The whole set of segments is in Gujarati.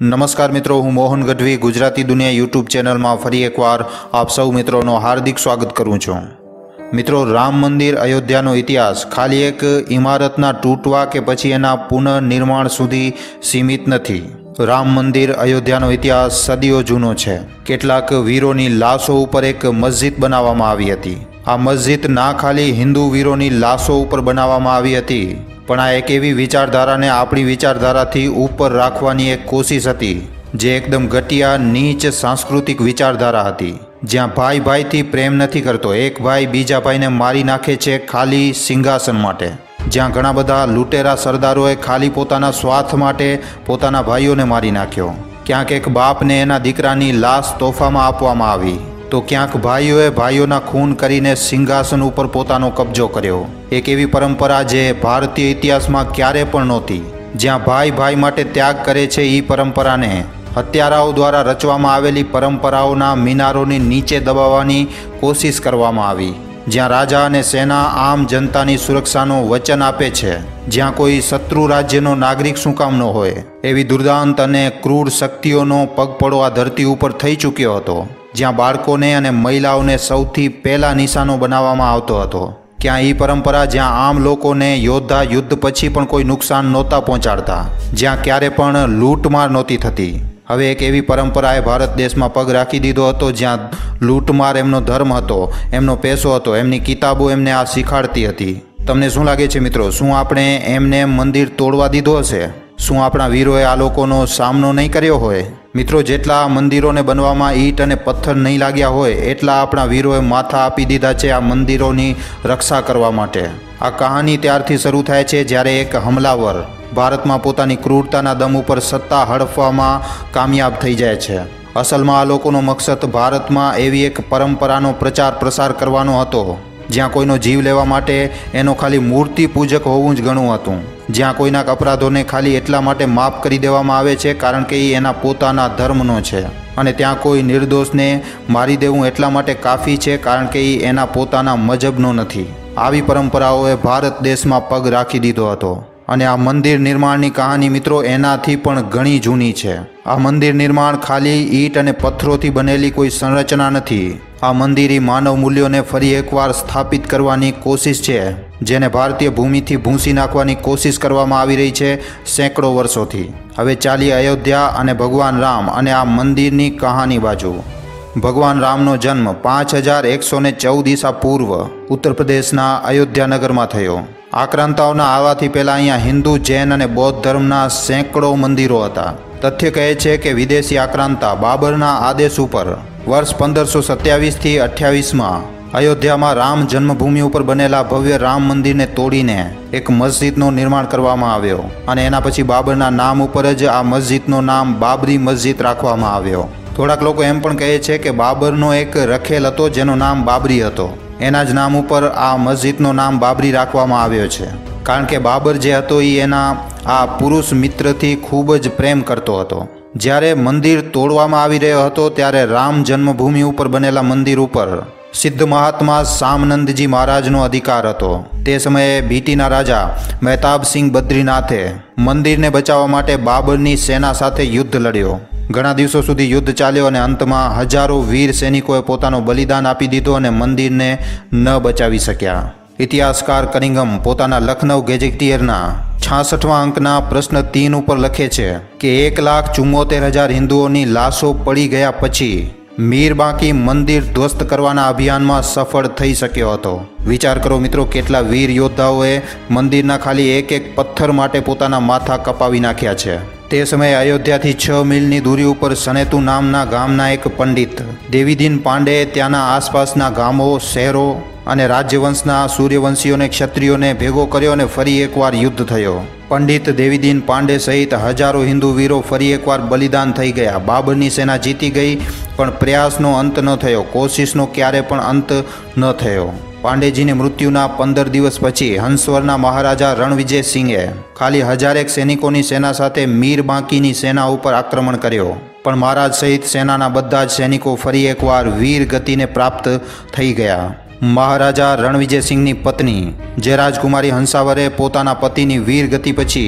नमस्कार मित्रों, हूँ मोहन गढ़वी गुजराती दुनिया यूट्यूब चैनल में फरी एक बार आप सौ मित्रों हार्दिक स्वागत करूँ छूँ। मित्रों, राम मंदिर अयोध्यानो इतिहास खाली एक इमारतना तूटवा के पछी एना पुनर्निर्माण सुधी सीमित नथी। राम मंदिर अयोध्यानो इतिहास सदीओ जूनो छे। केटलाक वीरोनी लाशो उपर एक मस्जिद बनावामां आवी हती। आ मस्जिद ना खाली हिंदू वीरोनी लाशो उपर बनावामां आवी हती, पण आ एक एवी विचारधारा ने आपणी विचारधाराथी ऊपर राखवानी एक कोशिश हती, जे एकदम घटिया नीच सांस्कृतिक विचारधारा हती। ज्यां भाई भाई थी प्रेम नहीं करतो, एक भाई बीजा भाई ने मारी नाखे छे खाली सिंहासन माटे। ज्यां घणा बधा लूटेरा सरदारोए खाली पोताना स्वार्थ माटे पोताना भाईओने मारी नाख्यो। क्यांक एक बाप ने एना दीकरानी लाश तोहफामां आपवामां आवी, तो क्यांक भाईओए भाईओना खून करीने सिंहासन उपर पोतानो कब्जो कर्यो। एक एवी परंपरा जे भारतीय इतिहास में क्यारे पण नहोती। ज्यां भाई भाई माटे त्याग करे छे ई परंपरा ने हत्याराओ द्वारा रचवामां आवेली परंपराओना मीनारोनी नीचे दबाववानी कोशिश करवामां आवी। ज्यां राजा अने सेना आम जनतानी सुरक्षानो वचन आपे छे, ज्यां कोई शत्रु राज्यनो नागरिक शुं काम न होय, एवी दुर्दांत अने क्रूर शक्तिओनो पगपड़ो आ धरती उपर थई चूक्यो हतो। ज्यां बाळकोने अने महिलाओने सौथी पहेला निशानो बनाववामां आवतो हतो। क्या ई परंपरा ज्यां आम लोकोने योद्धा युद्ध पछी पण कोई नुकसान नहोता पहोंचाडता, ज्यां क्यारे पण लूंटमार नहोती थती। हवे एक एवी परंपराए भारत देश में पग राखी दीधो हतो, ज्यां लूंटमार एमनो धर्म हतो, एमनो पेशो हतो, एमनी किताबो एमने आ शीखाडती हती। तमने शुं लागे छे मित्रों, शुं आपणे एમને मंदिर तोड़वा दीधो हशे? शुं आपणा वीरोए आ लोकोनो सामनो नहीं कर्यो होय? मित्रों, जेटला मंदिरोने बनवामां ईट अने पत्थर नहीं लाग्या होय, एटला आपणा वीरोए माथा आपी दीधा छे आ मंदिरोनी रक्षा करवा माटे। आ कहानी त्यारथी शरू थाय छे ज्यारे एक हमलावर भारत में पोतानी क्रूरताना दम उपर सत्ता हड़पवामां कामयाब थई जाय छे। असलमां आ लोकोनो मकसद भारत में एवी एक परंपरानो प्रचार प्रसार करवानो हतो, ज्यां कोईनो जीव लेवा माटे एनो खाली मूर्ति पूजक होवुं ज गणुं हतुं। ज्यां कोईना अपराधोने खाली एटला माटे माफ करी देवामां आवे छे कारण के ई एना पोताना धर्मनो छे, अने त्यां कोई निर्दोषने मारी देवुं एटला माटे काफी छे कारण के ई एना पोताना मजहबनो नथी। आवी परंपराओए भारत देश में पग राखी दीधो हतो। अने आ मंदिर निर्माणनी कहानी मित्रों एनाथी पण घणी जूनी छे। आ मंदिर निर्माण खाली ईट अने पत्थरोथी बनेली कोई संरचना नथी। आ मंदिर मानव मूल्योने फरी एकवार स्थापित करवानी कोशिश छे, जेने भारतीय भूमिथी भूंसी नाखवानी कोशिश करवामां आवी रही छे सैकड़ों वर्षोथी। हवे चालीए अयोध्या अने भगवान राम अने आ मंदिरनी कहानी बाजू। भगवान रामनो जन्म 5114 ईसा पूर्व उत्तर प्रदेशना अयोध्या नगर में थयो। आक्रांताओना आवाथी पहेला अहींया हिंदू, जैन अने बौद्ध धर्मना सैकड़ों मंदिरों हता। तथ्य कहे छे के विदेशी आक्रांता बाबरना आदेश उपर वर्ष 1527 थी 28 में अयोध्या में राम जन्मभूमि उपर बनेला भव्य राम मंदिर ने तोड़ीने एक मस्जिदनो निर्माण करवामां आव्यो अने एना पछी बाबरना नाम उपर ज आ मस्जिदनो नाम बाबरी मस्जिद राखवामां आव्यो। थोड़ाक लोको एम पण कहे छे के बाबरनो एक रखेल हतो जेनो नाम बाबरी हतो, एना ज नाम उपर आ मस्जिदनो नाम बाबरी राखवामां आव्यो छे कारण के बाबर जे हतो ई एना आ पुरुष मित्रथी खूब ज प्रेम करतो हतो। ज्यारे मंदिर तोड़वामां आवी रह्यो हतो त्यारे राम जन्मभूमि उपर बनेला मंदिर उपर सिद्ध महात्मा सामनंदजी महाराजनो अधिकार हतो। ते समये भीटीना राजा मेहताब सिंह बद्रीनाथे मंदिर ने बचाववा माटे बाबरनी सेना साथे युद्ध लड्यो। घणा दिवसों सुधी युद्ध चाल्यो अने अंतमां हजारों वीर सैनिकोए पोतानो बलिदान आपी दीधो अने मंदिर ने न बचावी सक्या। इतिहासकार कनिंघम पोताना लखनऊ गेजेटियरना 66वां अंकना प्रश्न 3 उपर लखे छे के 1,74,000 हिंदुओनी लाशो पड़ी गया पछी मीर बाकी मंदिर ध्वस्त करवाना अभियान में सफल थई शक्यो हतो। विचार करो मित्रों, केटला वीर योद्धाओए मंदिरना खाली एक एक पत्थर माटे पोताना माथा कपावी नाख्या छे। ते समय अयोध्या थी 6 मीलनी दूरी उपर सनेतु नामना गामना एक पंडित देवीदीन पांडे त्याना आसपासना गामो, शहरों अने राज्यवंशना सूर्यवंशीओने क्षत्रियोने भेगो कर्यो अने फरी एकवार युद्ध थयो। पंडित देवीदीन पांडे सहित हजारों हिंदू वीरो फरी एकवार बलिदान थई गया। बाबरनी सेना जीती गई पण प्रयासनो अंत न थयो, कोशिशनो क्यारे पण अंत न थयो। पांडेजीनी मृत्युना 15 दिवस पछी हंसवरना महाराजा रणविजय सिंहे खाली 1001 सैनिकोनी सेना साथे मीर बांकीनी सेना उपर आक्रमण कर्यो, पण महाराज सहित सेनाना बधा ज सैनिको फरी एकवार वीर गतिने प्राप्त थई गया। महाराजा रणविजय सिंहनी पत्नी जय राजकुमारी हंसावरे पोताना पतिनी वीर गति पछी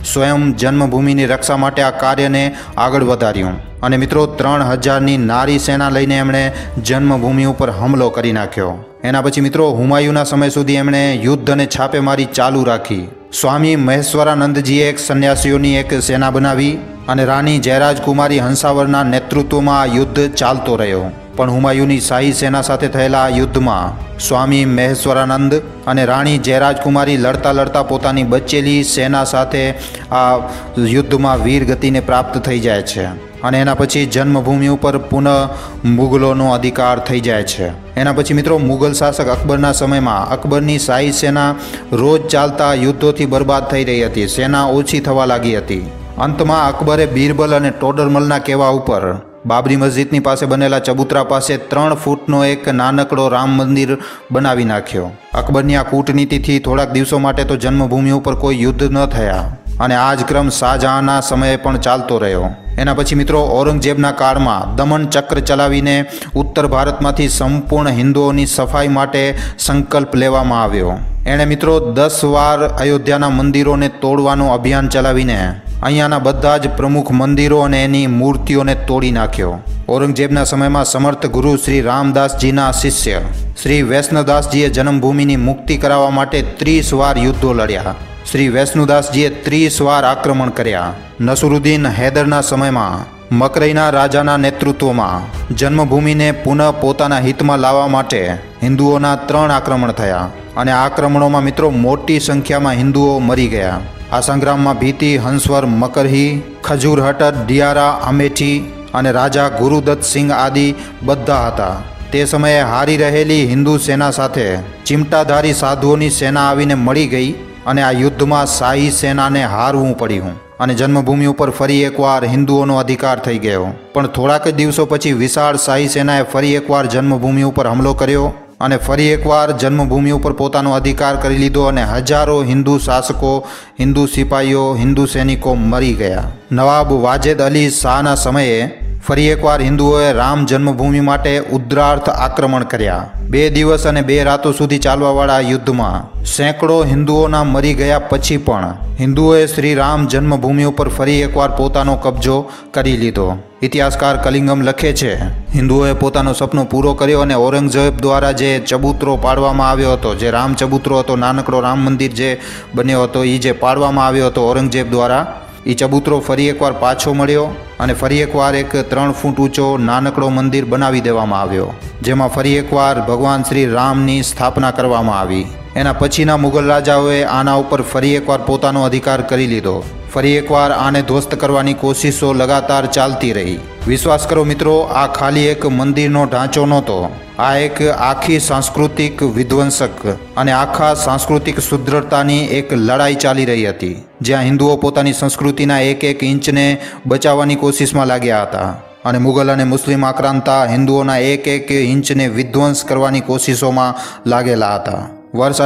સ્વયં જન્મભૂમિની રક્ષા માટે આ કાર્યને આગળ વધાર્યું અને મિત્રો 3000ની નારી સેના લઈને એમણે જન્મભૂમિ ઉપર હુમલો કરી નાખ્યો. એના પછી મિત્રો હુમાયુના સમય સુધી એમણે યુદ્ધ અને છાપેમારી ચાલુ રાખી. સ્વામી મહેશ્વરાનંદજીએ એક સંન્યાસીઓની એક સેના બનાવી અને રાણી જયરાજ કુમારી હંસાવરના નેતૃત્વમાં આ યુદ્ધ ચાલતો રહ્યો. પણ હુમાયુની શાહી સેના સાથે થયેલા આ યુદ્ધમાં સ્વામી મહેશ્વરાનંદ અને રાણી જયરાજ કુમારી લડતા લડતા પોતાની બચેલી સેના સાથે આ યુદ્ધમાં વીરગતિને પ્રાપ્ત થઈ જાય છે અને એના પછી જન્મભૂમિ ઉપર પુનઃ મુગલોનો અધિકાર થઈ જાય છે. એના પછી મિત્રો મુગલ શાસક અકબરના સમયમાં અકબરની શાહી સેના રોજ ચાલતા યુદ્ધોથી બરબાદ થઈ રહી હતી. સેના ઓછી થવા લાગી હતી. અંતમાં અકબરે બીરબલ અને ટોડરમલના કહેવા ઉપર બાબરી મસ્જિદની પાસે બનેલા ચબૂતરા પાસે 3 ફૂટનો એક નાનકડો રામ મંદિર બનાવી નાખ્યો. અકબરની આ કૂટનીતિથી થોડાક દિવસો માટે તો જન્મભૂમિ ઉપર કોઈ યુદ્ધ ન થયા અને આ જ ક્રમ શાહજહાંના સમયે પણ ચાલતો રહ્યો. એના પછી મિત્રો ઔરંગઝેબના કાળમાં દમન ચક્ર ચલાવીને ઉત્તર ભારતમાંથી સંપૂર્ણ હિન્દુઓની સફાઈ માટે સંકલ્પ લેવામાં આવ્યો. એણે મિત્રો 10 વાર અયોધ્યાના મંદિરોને તોડવાનું અભિયાન ચલાવીને અહીંયાના બધા જ પ્રમુખ મંદિરો અને એની મૂર્તિઓને તોડી નાખ્યો. ઔરંગઝેબના સમયમાં સમર્થ ગુરુ શ્રી રામદાસજીના શિષ્ય શ્રી વૈષ્ણવદાસજીએ જન્મભૂમિની મુક્તિ કરાવવા માટે 30 વાર યુદ્ધો લડ્યા. શ્રી વૈષ્ણવદાસજીએ 30 વાર આક્રમણ કર્યા. નસરુદ્દીન હૈદરના સમયમાં મકરઈના રાજાના નેતૃત્વમાં જન્મભૂમિને પુનઃ પોતાના હિતમાં લાવવા માટે હિન્દુઓના 3 આક્રમણ થયા અને આ આક્રમણોમાં મિત્રો મોટી સંખ્યામાં હિન્દુઓ મરી ગયા. આ સંગ્રામમાં ભીતિ, હંસવર, મકરહી, ખજૂરહટ, દિયારા, અમેઠી અને રાજા ગુરુદત્ત સિંહ આદિ બધા હતા. તે સમયે હારી રહેલી હિન્દુ સેના સાથે ચિમટાધારી સાધુઓની સેના આવીને મળી ગઈ અને આ યુદ્ધમાં શાહી સેનાને હારવું પડ્યું અને જન્મભૂમિ ઉપર ફરી એકવાર હિન્દુઓનો અધિકાર થઈ ગયો. પણ થોડાક જ દિવસો પછી વિશાળ શાહી સેનાએ ફરી એકવાર જન્મભૂમિ ઉપર હુમલો કર્યો અને ફરી એકવાર જન્મભૂમિ ઉપર પોતાનો અધિકાર કરી લીધો અને હજારો હિન્દુ શાસકો, હિન્દુ સિપાહીઓ, હિન્દુ સૈનિકો મરી ગયા. નવાબ વાજેદ અલી શાહના સમયે ફરી એકવાર હિન્દુઓએ રામ જન્મભૂમિ માટે ઉદ્રાર્થ આક્રમણ કર્યા. 2 દિવસ અને 2 રાતો સુધી ચાલવાવાળા યુદ્ધમાં સેંકડો હિન્દુઓના મરી ગયા પછી પણ હિન્દુઓએ શ્રી રામ જન્મભૂમિ ઉપર ફરી એકવાર પોતાનો કબજો કરી લીધો. ઇતિહાસકાર કલિંગમ લખે છે, હિન્દુઓએ પોતાનો સપનો પૂરો કર્યો અને ઔરંગઝેબ દ્વારા જે ચબૂતરો પાડવામાં આવ્યો હતો, જે રામ ચબૂતરો હતો, નાનકડો રામ મંદિર જે બન્યો હતો, એ જે પાડવામાં આવ્યો હતો ઔરંગઝેબ દ્વારા, એ ચબૂતરો ફરી એકવાર પાછો મળ્યો અને ફરી એકવાર એક 3 ફૂટ ઊંચો નાનકડો મંદિર બનાવી દેવામાં આવ્યો, જેમાં ફરી એકવાર ભગવાન શ્રી રામની સ્થાપના કરવામાં આવી. એના પછીના મુગલ રાજાઓએ આના ઉપર ફરી એકવાર પોતાનો અધિકાર કરી લીધો. ફરી એકવાર આને ધ્વસ્ત કરવાની કોશિશો લગાતાર ચાલતી રહી. વિશ્વાસ કરો મિત્રો, આ ખાલી એક મંદિરનો ઢાંચો નહોતો. આ એક આખી સાંસ્કૃતિક વિધ્વંસક અને આખા સાંસ્કૃતિક સુદૃઢતાની એક લડાઈ ચાલી રહી હતી, જ્યાં હિન્દુઓ પોતાની સંસ્કૃતિના એક ઇંચને બચાવવાની કોશિશમાં લાગ્યા હતા અને મુગલ અને મુસ્લિમ આક્રાંતા હિન્દુઓના એક ઇંચને વિધ્વંસ કરવાની કોશિશોમાં લાગેલા હતા. વર્ષ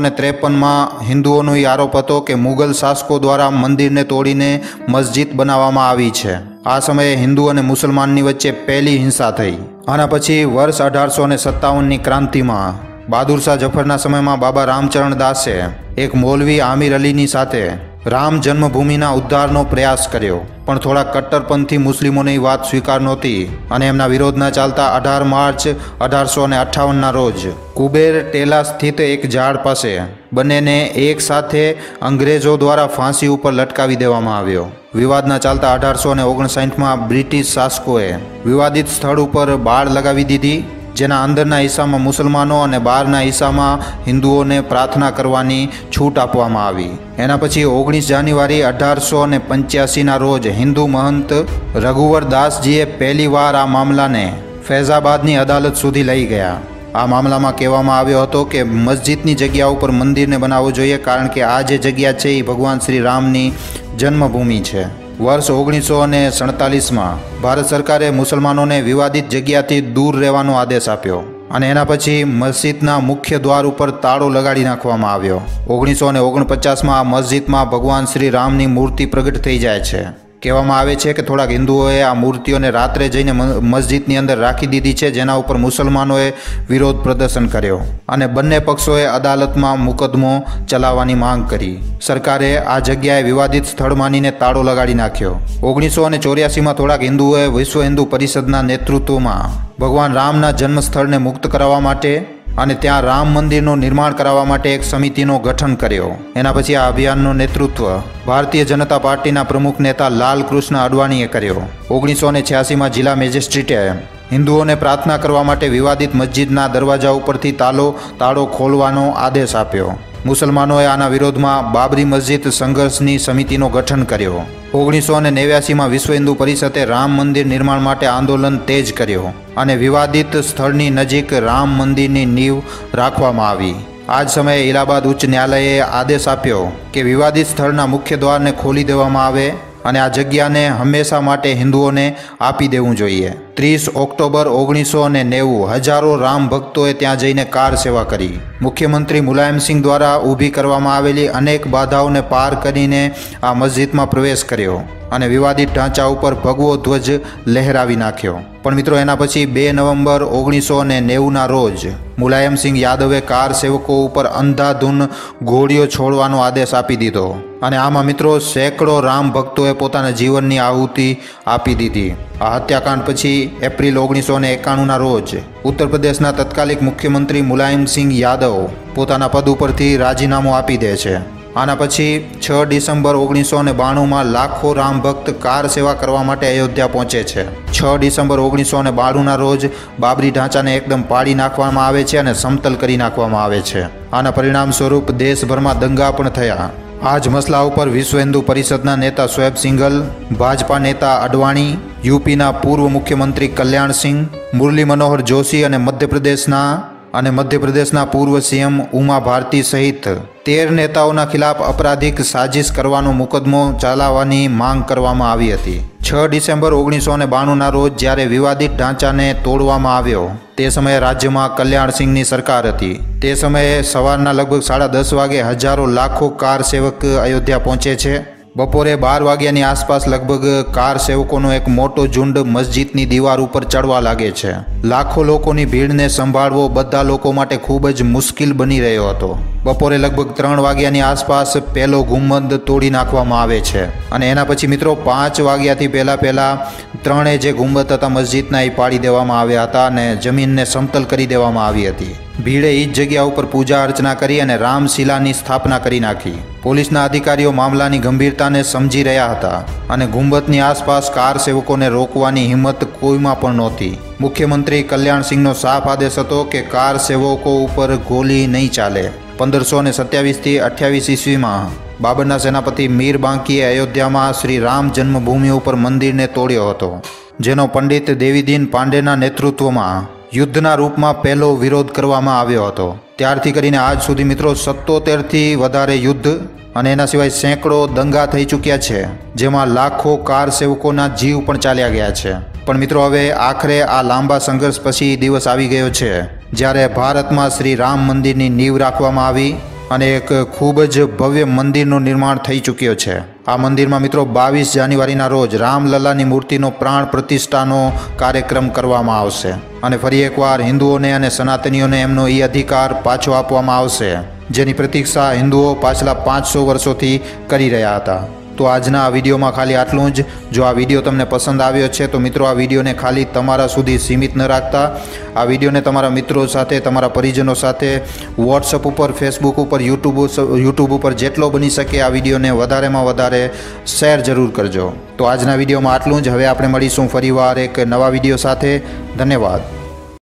1853માં હિન્દુઓનો એ આરોપ હતો કે મુગલ શાસકો દ્વારા મંદિરને તોડીને મસ્જિદ બનાવવામાં આવી છે. આ સમયે હિન્દુ અને મુસલમાનની વચ્ચે પહેલી હિંસા થઈ. આના પછી વર્ષ 1857ની ક્રાંતિમાં બહાદુર શાહ જફરના સમયમાં બાબા રામચરણ દાસે એક મૌલવી આમિર અલીની સાથે રામ જન્મભૂમિના ઉદ્ધારનો પ્રયાસ કર્યો, પણ થોડા કટ્ટરપંથી મુસ્લિમોની વાત સ્વીકાર નહોતી અને એમના વિરોધના ચાલતા 18 માર્ચ 1858ના રોજ કુબેર ટેલા સ્થિત એક ઝાડ પાસે બંનેને એક સાથે અંગ્રેજો દ્વારા ફાંસી ઉપર લટકાવી દેવામાં આવ્યો. વિવાદના ચાલતા 1859માં બ્રિટિશ શાસકોએ વિવાદિત સ્થળ ઉપર બાળ લગાવી દીધી, જેના અંદરના હિસ્સામાં મુસલમાનો અને બહારના હિસ્સામાં હિન્દુઓને પ્રાર્થના કરવાની છૂટ આપવામાં આવી. એના પછી 19 જાન્યુઆરી 1885ના રોજ હિન્દુ મહંત રઘુવર દાસજીએ પહેલીવાર આ મામલાને ફૈઝાબાદની અદાલત સુધી લઈ ગયા. આ મામલામાં કહેવામાં આવ્યો હતો કે મસ્જિદની જગ્યા ઉપર મંદિરને બનાવવું જોઈએ, કારણ કે આ જે જગ્યા છે એ ભગવાન શ્રી રામની જન્મભૂમિ છે. વર્ષ 1947માં ભારત સરકારે મુસલમાનોને વિવાદિત જગ્યાથી દૂર રહેવાનો આદેશ આપ્યો અને એના પછી મસ્જિદના મુખ્ય દ્વાર ઉપર તાળો લગાડી નાખવામાં આવ્યો. 1949માં આ મસ્જિદમાં ભગવાન શ્રી રામની મૂર્તિ પ્રગટ થઈ જાય છે. કહેવામાં આવે છે કે થોડાક હિન્દુઓએ આ મૂર્તિઓને રાત્રે જઈને મસ્જિદની અંદર રાખી દીધી છે, જેના ઉપર મુસલમાનોએ વિરોધ પ્રદર્શન કર્યો અને બંને પક્ષોએ અદાલતમાં મુકદ્દમો ચલાવવાની માંગ કરી. સરકારે આ જગ્યાએ વિવાદિત સ્થળ માનીને તાળો લગાડી નાખ્યો. 1984માં થોડાક હિન્દુઓએ વિશ્વ હિન્દુ પરિષદના નેતૃત્વમાં ભગવાન રામના જન્મસ્થળને મુક્ત કરાવવા માટે અને ત્યાં રામ મંદિરનું નિર્માણ કરાવવા માટે એક સમિતિનો ગઠન કર્યો. એના પછી આ અભિયાનનું નેતૃત્વ ભારતીય જનતા પાર્ટીના પ્રમુખ નેતા લાલકૃષ્ણ અડવાણીએ કર્યો. 1986માં જિલ્લા મેજિસ્ટ્રેટે હિન્દુઓને પ્રાર્થના કરવા માટે વિવાદિત મસ્જિદના દરવાજા ઉપરથી તાળો ખોલવાનો આદેશ આપ્યો. મુસલમાનોએ આના વિરોધમાં બાબરી મસ્જિદ સંઘર્ષની સમિતિનો ગઠન કર્યો. 1989માં વિશ્વ હિન્દુ પરિષદે રામ મંદિર નિર્માણ માટે આંદોલન તેજ કર્યો અને વિવાદિત સ્થળની નજીક રામ મંદિરની નીંવ રાખવામાં આવી. આ જ સમયે ઇલાહાબાદ ઉચ્ચ ન્યાયાલયે આદેશ આપ્યો કે વિવાદિત સ્થળના મુખ્ય દ્વારને ખોલી દેવામાં આવે અને આ જગ્યાને હંમેશા માટે હિન્દુઓને આપી દેવું જોઈએ. 30 ઓક્ટોબર 1990 હજારો રામ ભક્તોએ ત્યાં જઈને કાર સેવા કરી. મુખ્યમંત્રી મુલાયમસિંહ દ્વારા ઊભી કરવામાં આવેલી અનેક બાધાઓને પાર કરીને આ મસ્જિદમાં પ્રવેશ કર્યો અને વિવાદિત ઢાંચા ઉપર ભગવો ધ્વજ લહેરાવી નાખ્યો. પણ મિત્રો, એના પછી 2 નવેમ્બર 1990ના રોજ મુલાયમસિંહ યાદવે કાર સેવકો ઉપર અંધાધૂન ગોળીઓ છોડવાનો આદેશ આપી દીધો અને આમાં મિત્રો સેંકડો રામ ભક્તોએ પોતાના જીવનની આહુતિ આપી દીધી. આ હત્યાકાંડ પછી એપ્રિલ 1991ના રોજ ઉત્તર પ્રદેશના તત્કાલિક મુખ્યમંત્રી મુલાયમસિંહ યાદવ પોતાના પદ ઉપરથી રાજીનામું આપી દે છે. આના પછી 6 ડિસેમ્બર 1992માં લાખો રામ ભક્ત કાર સેવા કરવા માટે અયોધ્યા પહોંચે છે. 6 ડિસેમ્બર 1992ના રોજ બાબરી ઢાંચાને એકદમ પાડી નાખવામાં આવે છે અને સમતલ કરી નાખવામાં આવે છે. આના પરિણામ સ્વરૂપ દેશભરમાં દંગા પણ થયા. આ જ મસલા ઉપર વિશ્વ હિન્દુ પરિષદના નેતા શોએબ સિંઘલ, ભાજપા નેતા અડવાણી, યુપીના પૂર્વ મુખ્યમંત્રી કલ્યાણસિંહ, મુરલી મનોહર જોશી અને મધ્યપ્રદેશના પૂર્વ સીએમ ઉમા ભારતી સહિત 13 નેતાઓના ખિલાફ અપરાધિક સાજિશ કરવાનો મુકદ્દમો ચલાવવાની માંગ કરવામાં આવી હતી. 6 ડિસેમ્બર 1992ના રોજ જ્યારે વિવાદિત ઢાંચાને તોડવામાં આવ્યો તે સમયે રાજ્યમાં કલ્યાણસિંહની સરકાર હતી. તે સમયે સવારના લગભગ 10:30 વાગે હજારો લાખો કાર સેવક અયોધ્યા પહોંચે છે. બપોરે 12 વાગ્યાની આસપાસ લગભગ કાર સેવકોનો એક મોટો ઝુંડ મસ્જિદની દીવાર ઉપર ચડવા લાગે છે. લાખો લોકોની ભીડને સંભાળવો બધા લોકો માટે ખૂબ જ મુશ્કેલ બની રહ્યો હતો. બપોરે લગભગ 3 વાગ્યાની આસપાસ પહેલો ગુંબદ તોડી નાખવામાં આવે છે અને એના પછી મિત્રો 5 વાગ્યાથી પહેલાં ત્રણે જે ગુંબદ હતા મસ્જિદના એ પાડી દેવામાં આવ્યા હતા અને જમીનને સમતલ કરી દેવામાં આવી હતી. ભીડે એ જ જગ્યા ઉપર પૂજા અર્ચના કરી અને રામશિલાની સ્થાપના કરી નાખી. પોલીસના અધિકારીઓ મામલાની ગંભીરતાને સમજી રહ્યા હતા અને ગુંબદની આસપાસ કાર સેવકોને રોકવાની હિંમત કોઈમાં પણ નહોતી. મુખ્યમંત્રી કલ્યાણસિંહનો સાફ આદેશ હતો કે કાર સેવકો ઉપર ગોલી નહીં ચાલે. 1527થી 28 ઈસ્વીમાં બાબરના સેનાપતિ મીર બાંકીએ અયોધ્યામાં શ્રી રામ જન્મભૂમિ ઉપર મંદિરને તોડ્યો હતો, જેનો પંડિત દેવીદીન પાંડેના નેતૃત્વમાં યુદ્ધના રૂપમાં પહેલો વિરોધ કરવામાં આવ્યો હતો. ત્યારથી કરીને આજ સુધી મિત્રો 77થી વધારે યુદ્ધ અને એના સિવાય સેંકડો દંગા થઈ ચૂક્યા છે, જેમાં લાખો કાર સેવકોના જીવ પણ ચાલ્યા ગયા છે. પણ મિત્રો, હવે આખરે આ લાંબા સંઘર્ષ પછી દિવસ આવી ગયો છે જ્યારે ભારતમાં શ્રી રામ મંદિરની નીંવ રાખવામાં આવી અને એક ખૂબ જ ભવ્ય મંદિરનું નિર્માણ થઈ ચૂક્યો છે. આ મંદિરમાં મિત્રો 22 જાન્યુઆરીના રોજ રામલલ્લાની મૂર્તિનો પ્રાણ પ્રતિષ્ઠાનો કાર્યક્રમ કરવામાં આવશે અને ફરી એકવાર હિન્દુઓને અને સનાતનીઓને એમનો એ અધિકાર પાછો આપવામાં આવશે, જેની પ્રતીક્ષા હિન્દુઓ પાછલા 500 વર્ષોથી કરી રહ્યા હતા. તો આજના આ વિડીયોમાં ખાલી આટલું જ. જો આ વિડીયો તમને પસંદ આવ્યો છે તો મિત્રો આ વિડીયોને ખાલી તમારા સુધી સીમિત ન રાખતા આ વિડીયોને તમારા મિત્રો સાથે, તમારા પરિજનો સાથે વોટ્સઅપ ઉપર, ફેસબુક ઉપર, યુટ્યુબ ઉપર જેટલો બની શકે આ વિડીયોને વધારેમાં વધારે શેર જરૂર કરજો. તો આજના વિડીયોમાં આટલું જ. હવે આપણે મળીશું ફરીવાર એક નવા વિડીયો સાથે. ધન્યવાદ.